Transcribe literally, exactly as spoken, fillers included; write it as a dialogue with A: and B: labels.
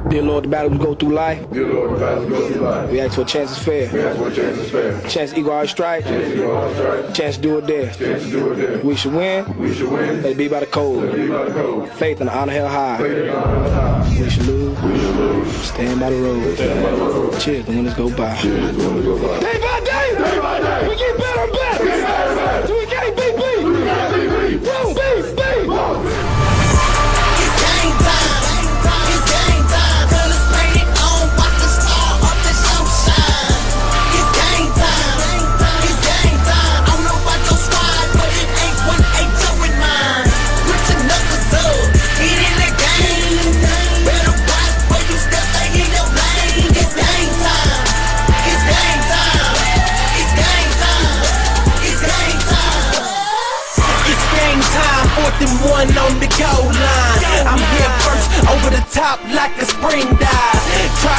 A: Dear Lord, the battles we go through life.
B: Dear Lord, the battles we go through life.
A: We ask for a chance is fair.
B: We ask for a chance is fair.
A: Chance to equal our strike.
B: Chance to equal our strike.
A: Chance to do it there.
B: Chance to do it there.
A: We should win.
B: We should win.
A: Let it be by the code.
B: Let it be by the code.
A: Faith and honor held high.
B: Faith and honor held high.
A: We should lose.
B: We should lose.
A: Stand by the road.
B: Stand by the road.
A: Cheers, the winners go by.
B: Cheers, the winners go by.
A: Day by day.
B: Day by day.
A: We get better and better.
B: We get better and better.
A: So we can't beat beat.
B: We can't beat beat.
A: Boom, beat, beat.
B: Boom.
C: It's game time. It's game time. Celebrate it on. Watch the star of the show shine. It's game time. It's game time. I don't know about your squad, but it ain't one eight two with mine. Put your knuckles up. Get in the game. Better watch where you step. Stay in your lane. It's game time. It's game time. It's game time. It's game time.
D: It's game time, fourth and one on the goal line. I'm here first, over the top like a spring dive. Try